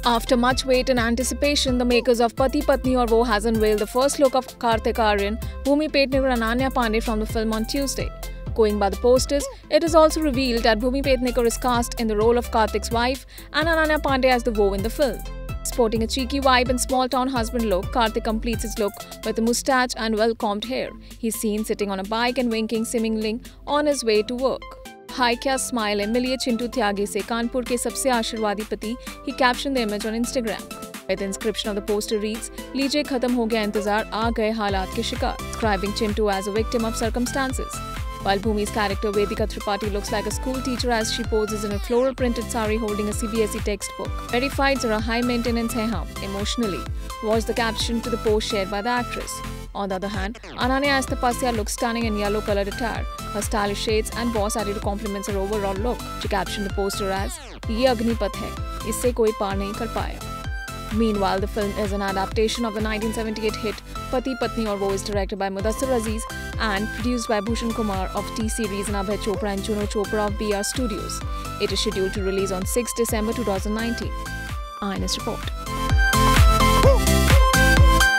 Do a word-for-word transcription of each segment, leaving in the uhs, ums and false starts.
After much wait and anticipation, the makers of Pati Patni Aur Woh has unveiled the first look of Kartik Aaryan, Bhumi, Pednekar and Ananya Pandey from the film on Tuesday. Going by the posters, it is also revealed that Bhumi Pednekar is cast in the role of Kartik's wife and Ananya Pandey as the woe in the film. Sporting a cheeky vibe and small-town husband look, Kartik completes his look with a moustache and well-combed hair. He's seen sitting on a bike and winking seemingly on his way to work. Hi kya smile hai, miliye Chintu Tyagi se Kanpur ke sabse आशीर्वादी पति, he captioned the image on Instagram. The inscription of the poster reads, "Lijiye khatam ho gaya intezar, aa gaye halat ke shikar," describing Chintu as a victim of circumstances. While Bhumi's character Vedika Tripathi looks like a school teacher as she poses in a floral printed sari holding a C B S E textbook. Verified zara high maintenance hai hum, emotionally, was the caption to the post shared by the actress. On the other hand, Ananya as Tapasya looks stunning in yellow coloured attire. Her stylish shades and boss attitude complements her overall look. She captioned the poster as, "Ye Agnipath hai, isse koi paar nahi kar paya." Meanwhile, the film is an adaptation of the nineteen seventy-eight hit Pati Patni Aur Woh, is directed by Mudassir Aziz and produced by Bhushan Kumar of T-Series and Abhay Chopra and Juno Chopra of B R Studios. It is scheduled to release on sixth December two thousand nineteen. Eyewitness Report.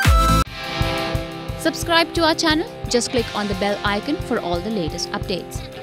Subscribe to our channel. Just click on the bell icon for all the latest updates.